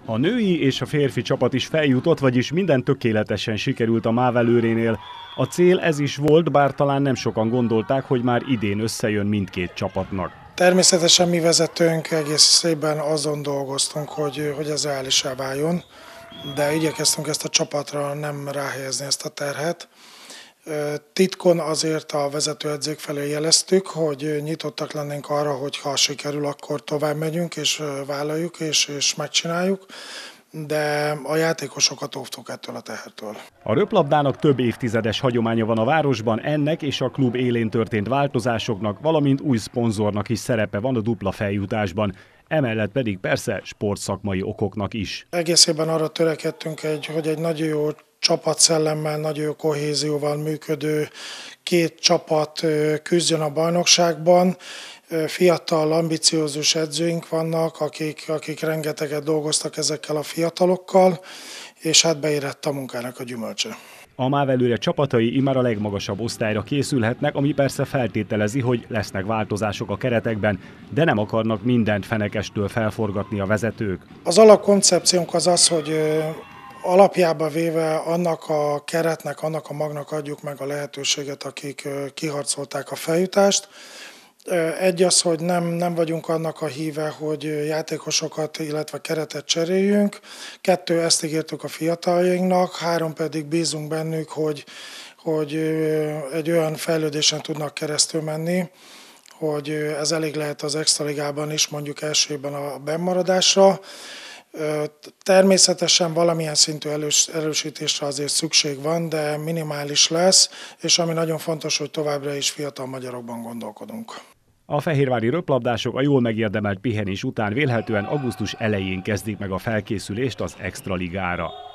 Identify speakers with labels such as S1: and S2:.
S1: A női és a férfi csapat is feljutott, vagyis minden tökéletesen sikerült a MÁV Előrénél. A cél ez is volt, bár talán nem sokan gondolták, hogy már idén összejön mindkét csapatnak.
S2: Természetesen mi vezetőnk egész évben azon dolgoztunk, hogy ez reálisá váljon, de igyekeztünk ezt a csapatra nem ráhelyezni ezt a terhet. Titkon azért a vezetőedzők felé jeleztük, hogy nyitottak lennénk arra, hogy ha sikerül, akkor tovább megyünk és vállaljuk és megcsináljuk, de a játékosokat óvtuk ettől a tehertől.
S1: A röplabdának több évtizedes hagyománya van a városban, ennek és a klub élén történt változásoknak, valamint új szponzornak is szerepe van a dupla feljutásban. Emellett pedig persze sportszakmai okoknak is.
S2: Egész évben arra törekedtünk, hogy egy nagyon jó csapatszellemmel, nagyon jó kohézióval működő két csapat küzdjön a bajnokságban. Fiatal, ambiciózus edzőink vannak, akik rengeteget dolgoztak ezekkel a fiatalokkal, és hát beérett a munkának a gyümölcse.
S1: A MÁV Előre csapatai immár a legmagasabb osztályra készülhetnek, ami persze feltételezi, hogy lesznek változások a keretekben, de nem akarnak mindent fenekestől felforgatni a vezetők.
S2: Az alapkoncepciónk az, hogy alapjába véve annak a keretnek, annak a magnak adjuk meg a lehetőséget, akik kiharcolták a feljutást. Egy az, hogy nem vagyunk annak a híve, hogy játékosokat, illetve keretet cseréljünk. 2, ezt ígértük a fiataljainknak, 3 pedig bízunk bennük, hogy egy olyan fejlődésen tudnak keresztül menni, hogy ez elég lehet az extraligában is, mondjuk első évben a bennmaradásra. Természetesen valamilyen szintű erősítésre azért szükség van, de minimális lesz, és ami nagyon fontos, hogy továbbra is fiatal magyarokban gondolkodunk.
S1: A fehérvári röplabdások a jól megérdemelt pihenés után vélhetően augusztus elején kezdik meg a felkészülést az extraligára.